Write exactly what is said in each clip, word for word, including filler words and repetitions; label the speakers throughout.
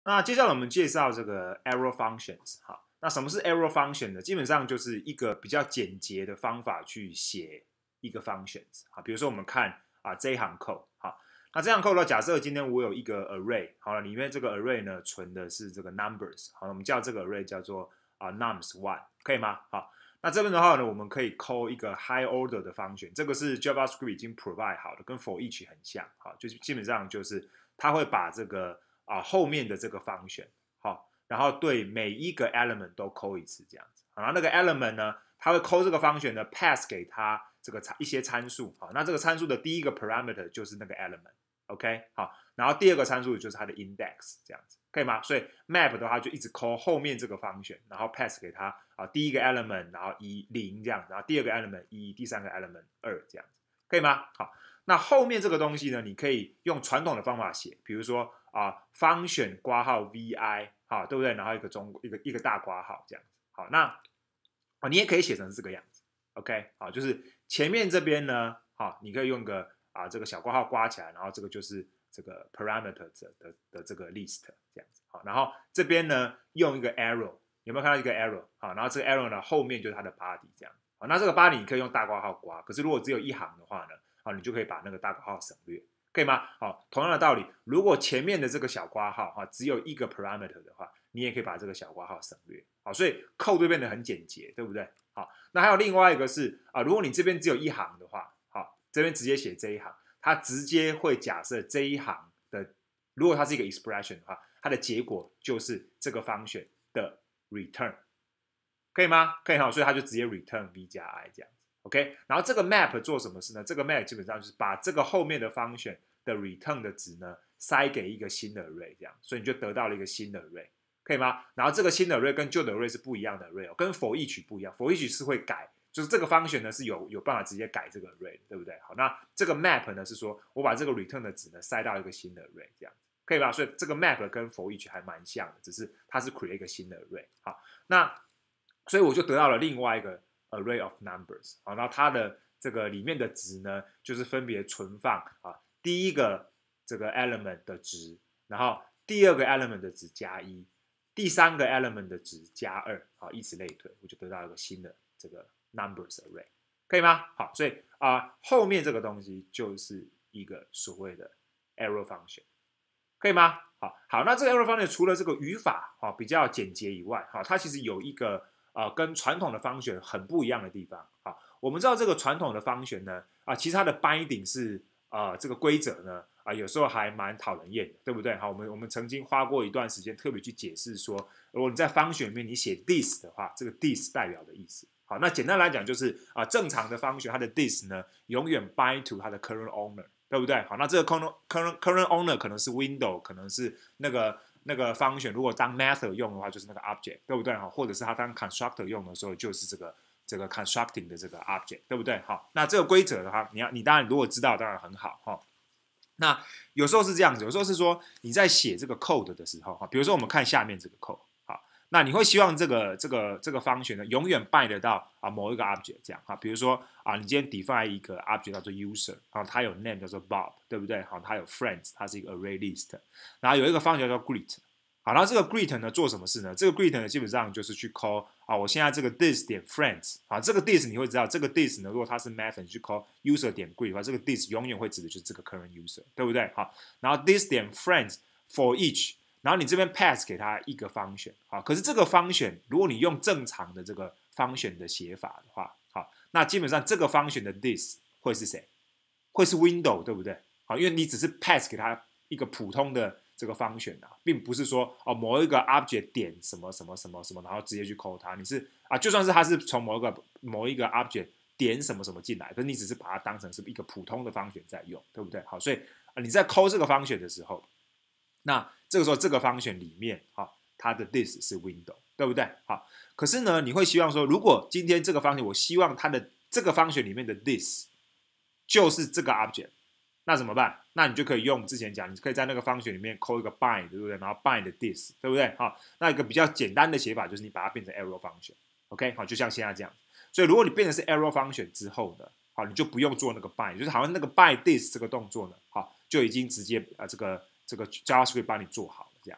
Speaker 1: 那接下来我们介绍这个 arrow functions。好，那什么是 arrow function 呢？基本上就是一个比较简洁的方法去写一个 functions。好，比如说我们看啊这一行 code。好，那这行 code 呢，假设今天我有一个 array， 好了，里面这个 array 呢存的是这个 numbers。好，我们叫这个 array 叫做啊 nums one， 可以吗？好，那这边的话呢，我们可以 call 一个 high order 的 function， 这个是 JavaScript 已经 provide 好的，跟 for each 很像。好，就是基本上就是它会把这个啊后面的这个 function， 好，然后对每一个 element 都 call 一次这样子。然后那个 element 呢，它会 call 这个 function 呢 pass 给它这个一些参数。好，那这个参数的第一个 parameter 就是那个 element。OK， 好，然后第二个参数就是它的 index， 这样子可以吗？所以 map 的话就一直 call 后面这个 function， 然后 pass 给它啊第一个 element， 然后一零这样，然后第二个 element 一，第三个 element 二这样子，可以吗？好，那后面这个东西呢，你可以用传统的方法写，比如说啊 function 括号 vi， 好，对不对？然后一个中一个一个大括号这样子。好，那啊你也可以写成这个样子。OK， 好，就是前面这边呢，好，你可以用个啊这个小括号刮起来，然后这个就是这个 parameter 的 的, 的这个 list 这样子。好，然后这边呢用一个 arrow， 有没有看到一个 arrow？ 好，然后这个 arrow 呢后面就是它的 body 这样。好，那这个 body 你可以用大括号刮，可是如果只有一行的话呢，好，你就可以把那个大括号省略，可以吗？好，同样的道理，如果前面的这个小括号哈只有一个 parameter 的话，你也可以把这个小括号省略。好，所以 code 就变得很简洁，对不对？好，那还有另外一个是啊，如果你这边只有一行的话，好，这边直接写这一行，它直接会假设这一行的，如果它是一个 expression 的话，它的结果就是这个 function 的 return， 可以吗？可以哈，所以它就直接 return v 加 i 这样子 ，OK。然后这个 map 做什么事呢？这个 map 基本上就是把这个后面的 function 的 return 的值呢塞给一个新的 array， 这样，所以你就得到了一个新的 array。可以吗？然后这个新的 array 跟旧的 array 是不一样的 array，、哦、跟 for each 不一样 ，for each 是会改，就是这个 function 呢是有有办法直接改这个 array， 对不对？好，那这个 map 呢是说我把这个 return 的值呢塞到一个新的 array， 这样可以吧？所以这个 map 跟 for each 还蛮像的，只是它是 create 一个新的 array。好，那所以我就得到了另外一个 array of numbers。好，然后它的这个里面的值呢，就是分别存放啊第一个这个 element 的值，然后第二个 element 的值加一。第三个 element 的值加二，好，以此类推，我就得到一个新的这个 numbers array， 可以吗？好，所以啊、呃，后面这个东西就是一个所谓的 arrow function， 可以吗？好，好，那这个 arrow function 除了这个语法哈、哦、比较简洁以外，哈、哦，它其实有一个啊、呃、跟传统的 function 很不一样的地方。好，我们知道这个传统的 function 呢，啊、呃，其实它的 binding 是啊、呃、这个规则呢。啊，有时候还蛮讨人厌的，对不对？好，我们我们曾经花过一段时间特别去解释说，如果你在function里面你写 this 的话，这个 this 代表的意思。好，那简单来讲就是啊，正常的 function 它的 this 呢，永远 bind to 它的 current owner， 对不对？好，那这个 current current current owner 可能是 window， 可能是那个那个 function， 如果当 method 用的话，就是那个 object， 对不对？好，或者是它当 constructor 用的时候，就是这个这个 constructing 的这个 object， 对不对？好，那这个规则的话，你要你当然如果知道，当然很好哈。那有时候是这样子，有时候是说你在写这个 code 的时候，哈，比如说我们看下面这个 code， 好，那你会希望这个这个这个function呢，永远 bind 得到啊某一个 object 这样，哈，比如说啊，你今天 define 一个 object 叫做 user， 然后它有 name 叫做 Bob， 对不对？好，它有 friends， 它是一个 array list， 然后有一个 function 叫做 greet。好，然后这个 greet 呢做什么事呢？这个 greet 呢基本上就是去 call 啊，我现在这个 this 点 friends， 啊，这个 this 你会知道，这个 this 呢，如果它是 method， 你去 call user 点 greet 的话，这个 this 永远会指的就是这个 current user， 对不对？好，然后 this 点 friends for each， 然后你这边 pass 给它一个 function， 好，可是这个 function 如果你用正常的这个 function 的写法的话，好，那基本上这个 function 的 this 会是谁？会是 window， 对不对？好，因为你只是 pass 给它一个普通的。这个 function 啊，并不是说哦某一个 object 点什么什么什么什么，然后直接去 call 它。你是啊，就算是它是从某一个某一个 object 点什么什么进来，可是你只是把它当成是一个普通的 function 在用，对不对？好，所以啊你在 call 这个 function 的时候，那这个时候这个 function 里面啊，它的 this 是 window， 对不对？好，可是呢，你会希望说，如果今天这个 function 我希望它的这个 function 里面的 this 就是这个 object。那怎么办？那你就可以用之前讲，你可以在那个 function 里面扣一个 bind， 对不对？然后 bind this， 对不对？好，那一个比较简单的写法就是你把它变成 arrow function，OK， 好，就像现在这样。所以如果你变成是 arrow function 之后呢，好，你就不用做那个 bind， 就是好像那个 bind this 这个动作呢，好，就已经直接啊、呃、这个这个 JavaScript 帮你做好了这样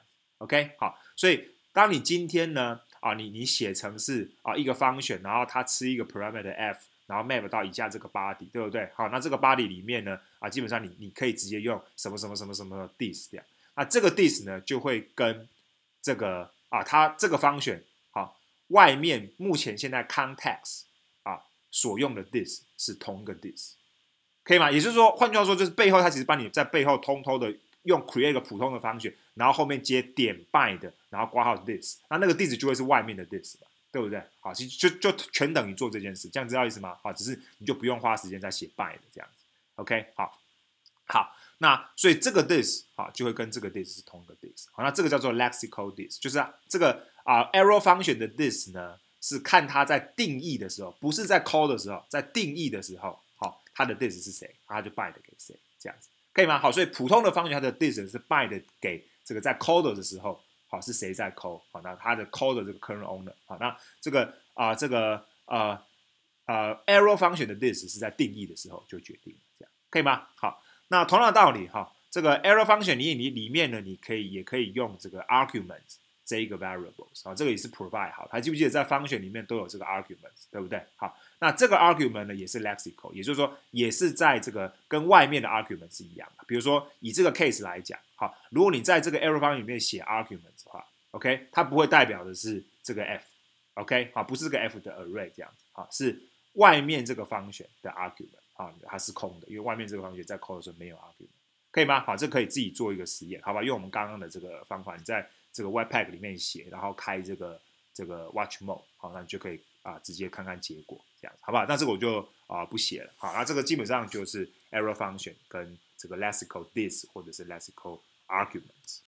Speaker 1: OK， 好，所以当你今天呢啊，你你写成是啊一个 function， 然后它吃一个 parameter f， 然后 map 到以下这个 body， 对不对？好，那这个 body 里面呢啊，基本上你你可以直接用什么什么什么什么 this 这样，那这个 this 呢就会跟这个啊它这个 function 好外面目前现在 context 啊所用的 this 是同一个 this， 可以吗？也就是说，换句话说，就是背后它其实帮你在背后偷偷的用 create 一个普通的 function， 然后后面接点 bind， 然后括号 this， 那那个 this 就会是外面的 this 吧，对不对？好，其实就就全等于做这件事，这样知道意思吗？好，只是你就不用花时间在写 bind 这样子。OK， 好，好，那所以这个 this 好就会跟这个 this 是同一个 this， 好，那这个叫做 lexical this， 就是、啊、这个啊、呃、arrow function 的 this 呢是看它在定义的时候，不是在 call 的时候，在定义的时候，好，它的 this 是谁，它就 bind 给谁，这样子。可以吗？好，所以普通的 function 它的 this 是 bind 给这个在 call 的时候，好是谁在 call， 好，那它的 call 的这个 current owner， 好，那这个啊、呃、这个呃呃 arrow function 的 this 是在定义的时候就决定，这样可以吗？好，那同样的道理哈，这个 arrow function 你你里面呢，你可以也可以用这个 argument 这一个 variables， 好，这个也是 provide 好，还记不记得在 function 里面都有这个 argument， 对不对？好。那这个 argument 呢也是 lexical， 也就是说也是在这个跟外面的 argument 是一样的。比如说以这个 case 来讲，好，如果你在这个 arrow function 里面写 argument 的话 ，OK， 它不会代表的是这个 f，OK， 好，不是这个 f 的 array 这样子，好，是外面这个 function 的 argument， 好，它是空的，因为外面这个 function 在 call 的时候没有 argument， 可以吗？好，这可以自己做一个实验，好吧？用我们刚刚的这个方法，你在这个 webpack 里面写，然后开这个这个 watch mode， 好，那你就可以。啊，直接看看结果，这样好不好？那这个我就啊不写了，好，那这个基本上就是 arrow function 跟这个 lexical this 或者是 lexical arguments。